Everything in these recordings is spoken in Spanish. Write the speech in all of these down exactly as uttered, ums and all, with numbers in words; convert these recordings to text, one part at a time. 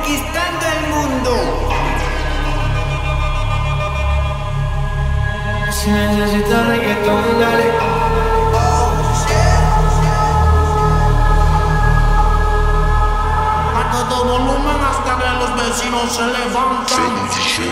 conquistando el mundo. Si necesitas reggaetón, dale. A todo volumen hasta que los vecinos se levantan.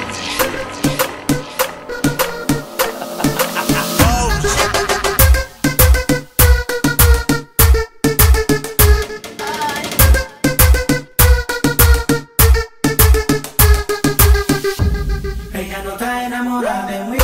Ella no está enamorada de mí.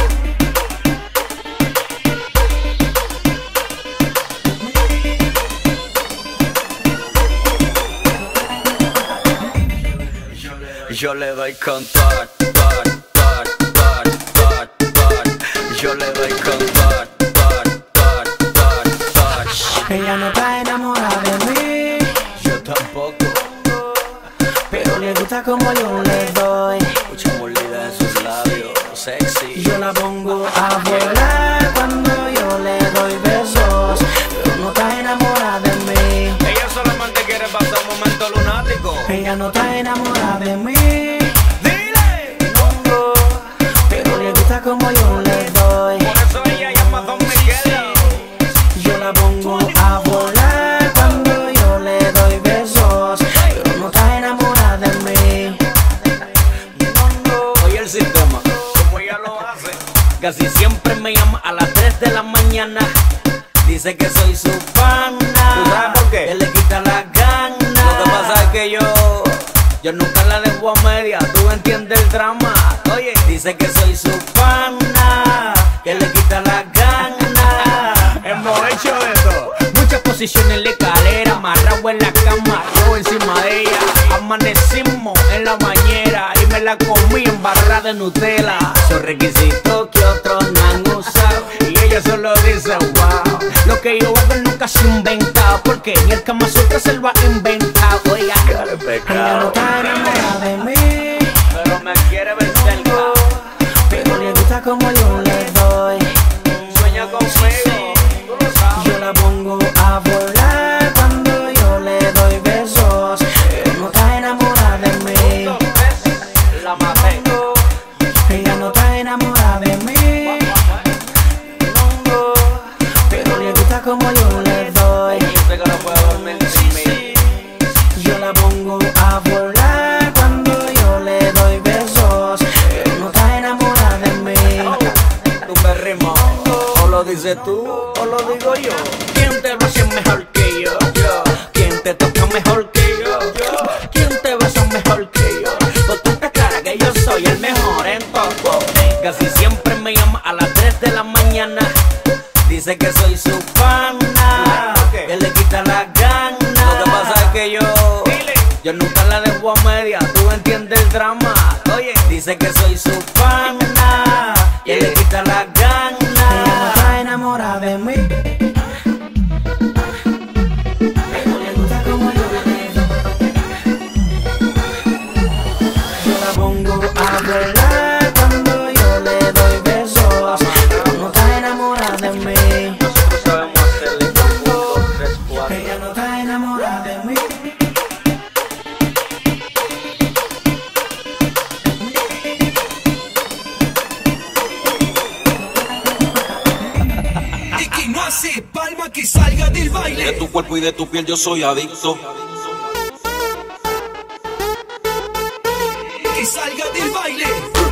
Yo le doy con tot, tot, tot, tot, tot, tot. Yo le doy con tot, tot, tot, tot, tot. Ella no está enamorada de mí, Yo tampoco. pero le gusta como yo le doy. Mucha molida en sus labios, sexy. Yo la pongo a volar cuando yo le doy besos, pero no está enamorada de mí. Ella solamente quiere pasar un momento lunático. Ella no está enamorada de mí, Dile. no, pero le gusta como yo le doy. Por eso ella llama a Don Miguel. Yo la pongo a volar cuando yo le doy besos, pero no está enamorada de mí. Oye el sistema, como ella lo hace. Casi siempre me llama a las tres de la mañana. Dice que soy su pana. ¿Tú sabes por qué? Que le quita las ganas. Lo que pasa es que yo, yo nunca la dejo a media. Tú entiendes el drama. Oye, dice que soy su pana. Que le quita las ganas. Hemos hecho eso. Muchas posiciones en la escalera, amarrado en la cama, yo encima de ella. Amanecimos en la bañera y me la comí en barra de Nutella. Son requisitos que otros no han usado y ella solo dice wow. Lo que yo hago nunca se inventa, porque ni el Kama Sutra se lo ha inventado. Oiga, Ella no está enamorada de mí, pero me quiere ver cerca. pero le gusta como yo le doy. Sueña conmigo, tú lo sabes. Yo la pongo a volar cuando yo le doy besos, pero no está enamorada de mí. Dos veces la maté. Ella no está enamorada de mí, pero le gusta como yo le doy. Yo sé que no puedo dormir sin mí. Yo la pongo a volar cuando yo le doy besos, pero no está enamorada de mí. Tú me rimas, o lo dices tú o lo digo yo. ¿Quién te besa mejor que yo? Yo. ¿Quién te toca mejor que yo? Yo. ¿Quién te besa mejor que yo? Pues tú te clara que yo soy el mejor en todo. Casi siempre me llama a las tres de la mañana. Dice que soy su pana, que le quita las ganas. Lo que pasa es que yo, yo nunca la dejo a media. Tú entiendes el drama. Oye, dice que soy su pana, que le quita las Ella no ganas. está enamorada de mí, pero le gusta como yo le doy. Yo la pongo a volar cuando yo le doy besos, pero no está enamorada de mí. Nosotros sabemos hacerle un, dos, tres, cuatro. Ella no está enamorada de mí. Y que no hace palma que salga del De baile. tu cuerpo y de tu piel yo soy adicto. Que salga del baile.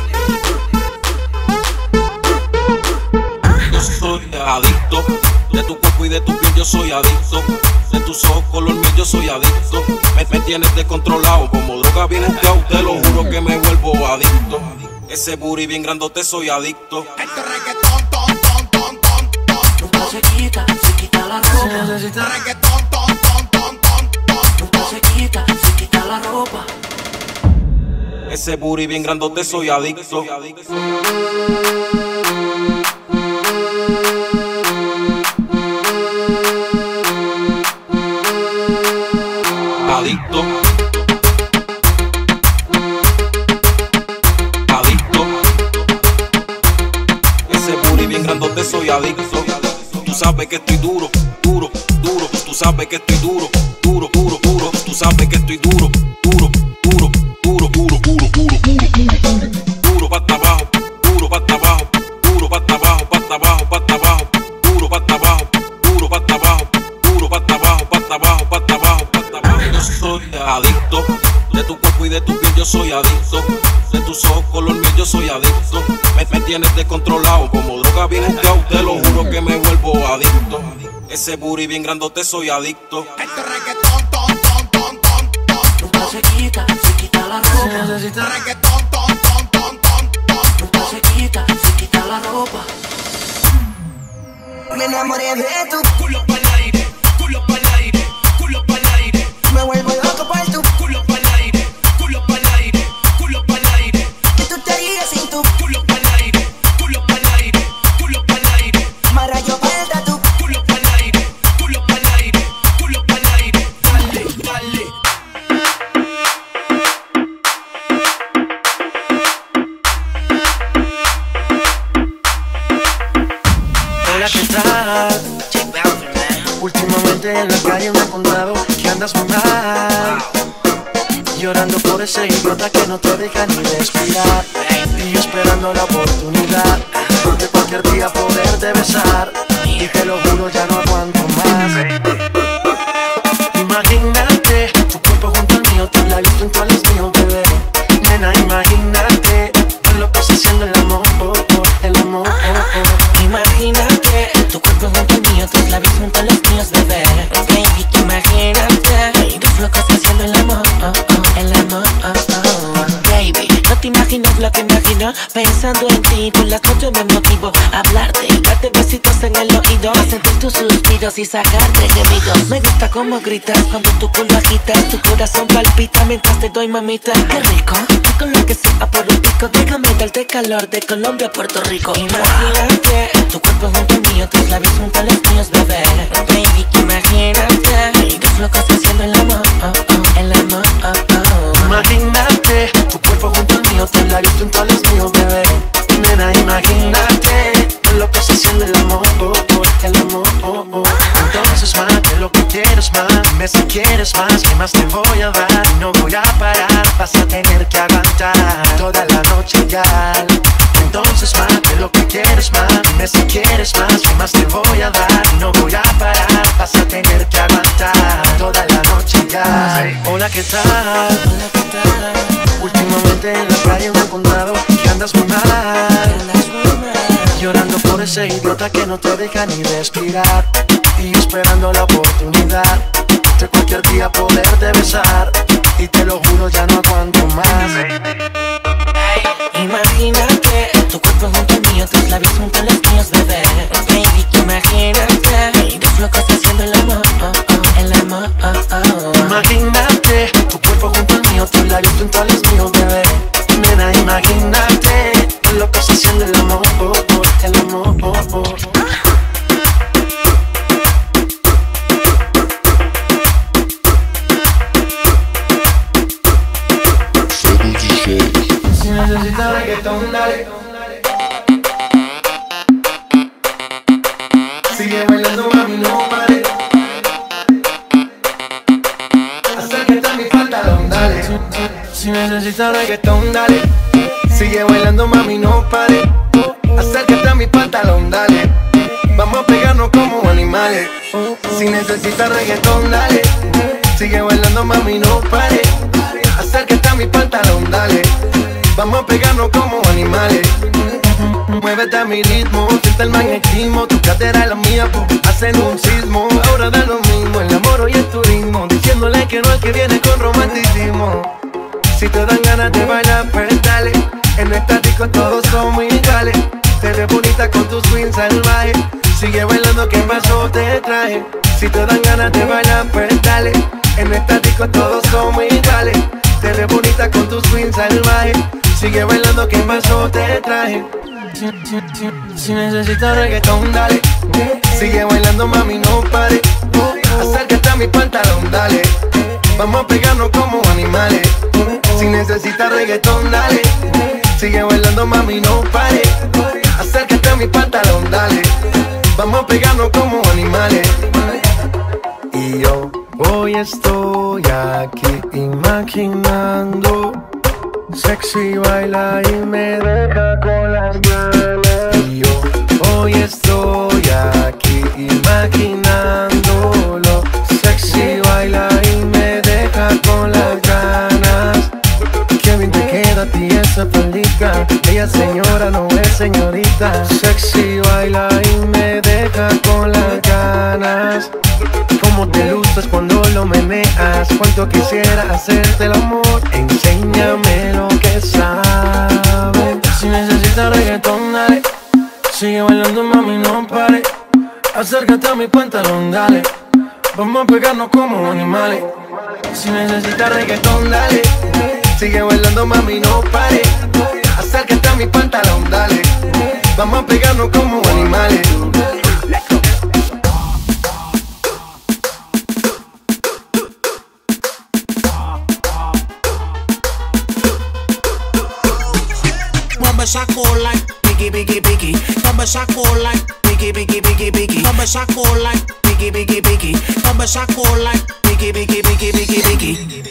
Yo soy adicto. De tu cuerpo y de tu piel yo soy adicto. De tus ojos color miel yo soy adicto. Me, me tienes descontrolado como droga bien esteado. Te lo juro que me vuelvo adicto. Ese booty bien grandote soy adicto. Este reggaetón, ton, ton, ton, ton, ton. Nunca se quita, se quita la Si ropa. necesitas reggaetón, ton, ton, ton, ton, ton. Nunca se quita, se quita la ropa. Ese booty bien grandote soy adicto. Adicto. Adicto. Ese booty bien grandote soy adicto. Tú sabes que estoy duro, duro, duro. Tú sabes que estoy duro, duro, duro, duro. Tú sabes que estoy duro, duro, duro. De tu cuerpo y de tu piel yo soy adicto. De tus ojos color miel yo soy adicto. Me, me tienes descontrolado, como droga bien esteado. Te lo juro que me vuelvo adicto. Ese booty bien grandote soy adicto. Este reggaetón, ton, ton, ton, ton, ton. Nunca se quita, se quita la ropa. Se necesita Reggaetón, ton, ton, ton, ton, ton. Nunca se quita, se quita la ropa. Me enamoré de tu Culo pa'l aire, culo pa'l aire, culo pa'l aire, me vuelvo loco por tu culo pa'l aire, culo pa'l aire, culo pa'l aire, que tú te irías sin tu culo pa'l aire, culo pa'l aire, culo pa'l aire, marayo falta tu culo pa'l aire, culo pa'l aire, culo pa'l aire. Dale, dale. Hola, ¿qué tal? Últimamente en la calle me he encontrado que andas muy mal, llorando por ese idiota que no te deja ni respirar, y esperando la oportunidad de cualquier día poderte besar, y te lo juro ya no aguanto más. Imagínate tu cuerpo junto al mío, tus labios junto a los míos, bebé. Nena, imagínate lo que estás haciendo el amor, oh, oh, el amor, oh, oh. Imagínate tu cuerpo junto al mío, tus labios junto a los míos, bebé. Baby, imagínate lo que estás haciendo el amor, oh, oh, el amor, oh, oh. Baby, no te imaginas lo que imagino pensando en ti. Por las noches me motivo a hablarte y darte besitos en el oído, a sentir tus suspiros y sacarte gemidos. Me gusta cómo gritas cuando tu culo agitas, tu corazón palpita mientras te doy, mamita. Qué rico, rico lo que sepa por un pico. Déjame darte calor de Colombia a Puerto Rico. Imagínate tu cuerpo junto al mío, tus labios junto a los míos, bebé. Baby, imagínate lo que está haciendo el amor, oh, oh, el amor, oh, oh. Imagínate tu cuerpo junto al mío, tus labios junto a los míos, bebé. Nena, imagínate lo que está haciendo el amor, oh, oh, el amor, oh, oh. Entonces más de lo que quieres más, dime si quieres más, ¿qué más te voy a dar? No voy a parar, vas a tener que aguantar toda la noche ya. Entonces más de lo que quieres más, dime si quieres más, ¿qué más te voy a dar? No voy a parar, vas a tener que aguantar toda la noche ya. Hola, ¿qué tal? Hola, ¿qué tal? Últimamente en la calle me he encontrado que andas muy mal, llorando por ese idiota que no te deja ni respirar, y esperando la oportunidad de cualquier día poderte besar, y te lo juro ya no aguanto más. Imagínate tu cuerpo junto al mío, tus labios junto a los míos, bebé. Baby, imagínate lo que está haciendo el amor, oh, oh, el amor, oh, oh. Imagínate tu cuerpo junto al mío, tus labios junto a los míos, bebé. Nena, imagínate lo que está haciendo el amor, oh, oh, el amor, oh, oh. Si necesitas reggaetón, dale. Sigue bailando, mami, no pare. Acércate a mi pantalón, dale. Si necesitas reggaetón, dale. Sigue bailando, mami, no pare. Acércate a mi pantalón, dale. Vamos a pegarnos como animales. Si necesitas reggaetón, dale. Sigue bailando, mami, no pare. Acércate a mi pantalón, dale. Vamos a pegarnos como animales. Muévete a mi ritmo, siente el magnetismo. Tu cadera y la mía, hacen un sismo. Ahora da lo mismo, el amor y el turismo. Diciéndole que no es que viene con romanticismo. Si te dan ganas de bailar, pues dale. En nuestra disco todos somos iguales. Te ves bonita con tu swing salvaje. Sigue bailando, ¿qué pasó? Te traje. Si te dan ganas de bailar, pues dale. En nuestra disco todos somos iguales. Te ves bonita con tu swing salvaje. Sigue bailando, ¿qué pasó? Te traje. Si, si, si, si necesitas reggaetón, dale. Sigue bailando, mami, no pare. Acércate a mi pantalón, dale. Vamos a pegarnos como animales. Si necesitas reggaetón, dale. Sigue bailando, mami, no pare. Acércate a mi pantalón, dale. Vamos a pegarnos como animales. Y yo hoy estoy aquí imaginando sexy baila y me deja con las ganas. Y yo hoy estoy aquí imaginándolo. Sexy baila y me deja con las ganas. ella señora, no es señorita. Sexy, baila y me deja con las ganas. Cómo te luces cuando lo meneas. Cuánto quisiera hacerte el amor. Enséñame lo que sabes. Si necesitas reggaetón, dale. Sigue bailando, mami, no pare. Acércate a mi pantalón, dale. Vamos a pegarnos como animales. Si necesitas reggaetón, dale. Sigue bailando, mami, no pare. Acércate a mi pantalón, dale. Vamos a pegarnos como animales. Mueve esa cola, piqui, piqui, piqui. Mueve esa cola, piqui, piqui, piqui, piqui. Mueve esa cola, piqui, piqui, piqui. Mueve esa cola, piqui, piqui, piqui, piqui, piqui.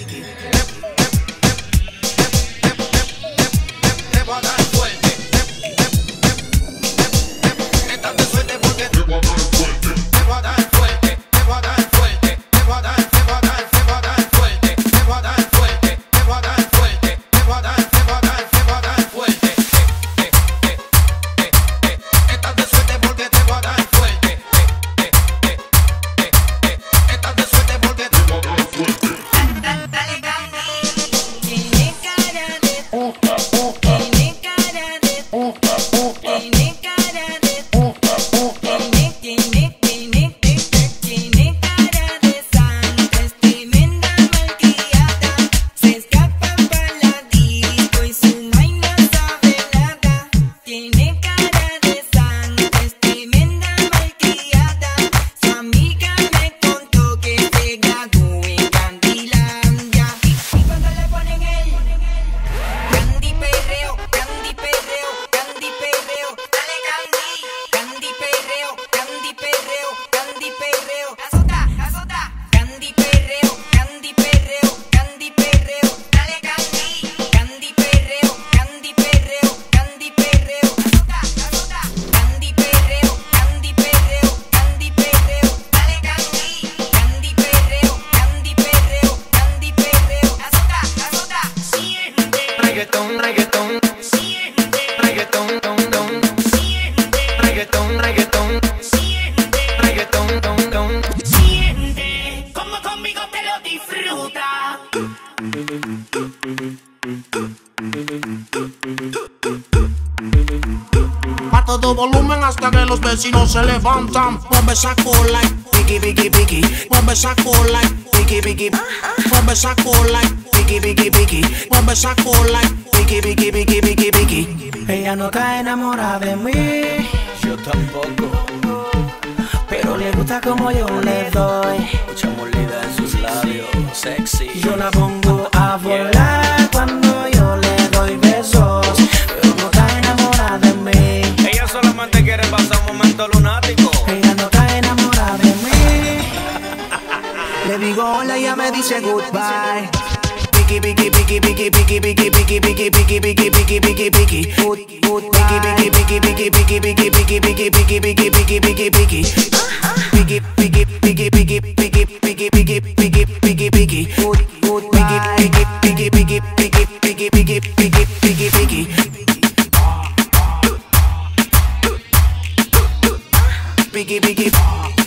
Te voy a dar fuerte. Estás de suerte porque te voy a dar fuerte. Te voy a dar fuerte. Te voy a dar fuerte. Te voy a dar, te voy a dar, te voy a dar fuerte. Te voy a dar fuerte. Te voy a dar fuerte. Te voy a dar, te voy a dar, te voy a dar fuerte. Estás de suerte porque te voy a dar fuerte. Estás de suerte porque te voy a dar fuerte. Dale, tiene cara de tiene cara de tiene cara de tiene, tiene, tiene, tiene cara de santa, es tremenda malcriada, se escapa para la disco y su maíz no sabe nada. Tiene cara de santa, es tremenda malcriada, su amiga me contó que se graduó en Candilandia. Y cuando le ponen el Candy perreo, Candy perreo, Candy perreo, dale Candy, Candy perreo, Candy perreo, Candy perreo, azota, azota, Candy perreo, Candy perreo, Candy perreo, dale Candy, Candy perreo, Candy perreo, Candy perreo, azota, azota, Candy perreo, Candy perreo, Candy perreo, dale Candy, Candy perreo, Candy perreo, Candy perreo, azota, azota, siente, Reggaetón, reggaetón, siente, reggaetón, don, don. siente, Reggaetón, reggaetón, siente. reggaetón, don, don. Siente como conmigo te lo disfruta. A todo volumen hasta que los vecinos se levantan. Mueve esa cola, piqui, piqui, piqui. Mueve esa cola, piqui, piqui. Mueve esa cola, piqui, piqui, piqui. Mueve esa cola, piqui, piqui, piqui, piqui, piqui. Ella no está enamorada de mí, Yo tampoco. pero le gusta como yo le doy. Mucha molida en sus labios, sexy. Yo la pongo a volar cuando yo le doy besos, pero no está enamorada de mí. Ella solamente quiere pasar un momento lunático. Ella no está enamorada de mí. Le digo hola y ella me dice goodbye. Piqui, piqui, piqui, piqui, piqui, piqui, piqui, piqui, piqui, piqui, piqui, piqui, piqui. Good, good, Piqui, piqui, piqui, piqui, piqui, piqui, piqui, piqui, piqui, piqui, piqui, piqui, piqui. Piqui, piqui, piqui, piqui, piqui, piqui, piqui, piqui, piqui, piqui. good, good, Piqui, piqui, piqui, piqui, piqui, piqui, piqui, piqui, piqui, piqui. Piqui, piqui.